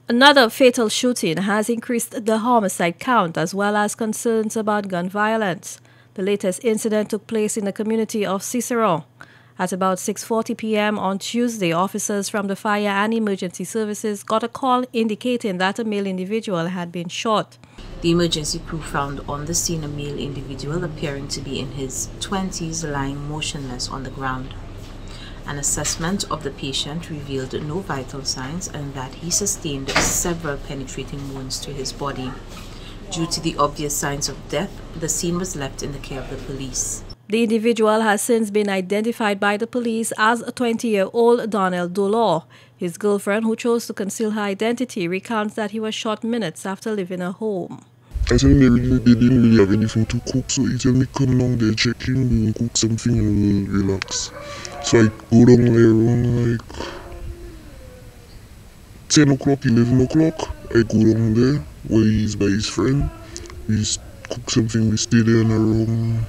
Another fatal shooting has increased the homicide count as well as concerns about gun violence. The latest incident took place in the community of Ciceron. At about 6:40 p.m. on Tuesday, officers from the fire and emergency services got a call indicating that a male individual had been shot. The emergency crew found on the scene a male individual appearing to be in his 20s lying motionless on the ground. An assessment of the patient revealed no vital signs and that he sustained several penetrating wounds to his body. Due to the obvious signs of death, the scene was left in the care of the police. The individual has since been identified by the police as a 20-year-old Darnell Dolor. His girlfriend, who chose to conceal her identity, recounts that he was shot minutes after leaving her home. I told him they didn't really have anything to cook, so he told me come down there, check him, we will cook something and we'll relax. So I go down there around like 10 o'clock, 11 o'clock. I go down there where he's by his friend. We cook something, we stay there in around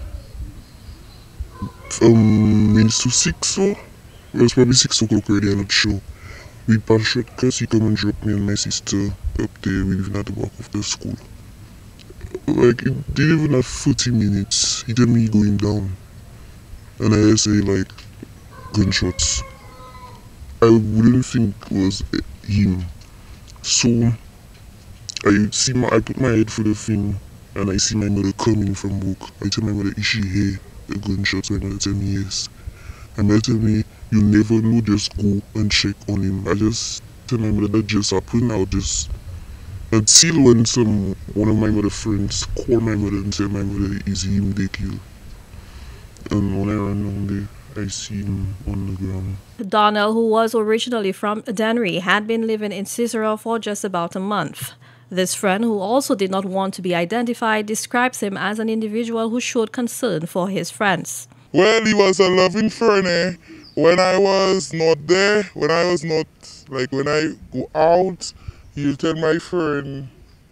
minutes to 6 so. It was probably 6 o'clock already, I'm not sure. We pass short because he come and drop me and my sister up there. We live at the back of the school. Like, it didn't even have 40 minutes. He told me he going down. And I say, like, gunshots. I wouldn't think it was him. So, I put my head for the thing, and I see my mother coming from work. I tell my mother, is she here? The gunshots. My mother tell me yes. My mother tell me, you never know, just go and check on him. I just tell my mother that just happened. I'll just... Until when one of my mother friends call my mother and tell my mother is him they kill. And when I run down there, I see him on the ground. Darnell, who was originally from Dennery, had been living in Ciceron for just about a month. This friend, who also did not want to be identified, describes him as an individual who showed concern for his friends. Well, he was a loving friend, eh? When I was not there, when I go out, he'll tell my friend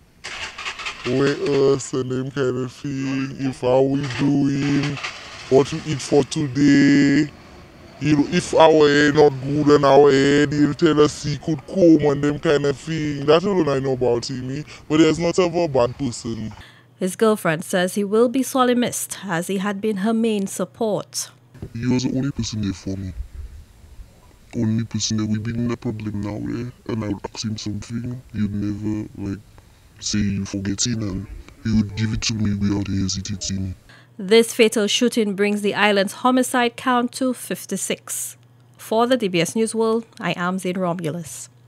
where us and them kind of thing, if how we doing, what to eat for today. If our hair not good on our head, he'll tell us he could come and them kind of thing. That's all I know about him, but he's not ever a bad person. His girlfriend says he will be sorely missed as he had been her main support. He was the only person there for me. Only person that we've been in a problem now, and I would ask him something, he'd never say you forgetting, and he would give it to me without hesitating. This fatal shooting brings the island's homicide count to 56. For the DBS News World, I am Zane Romulus.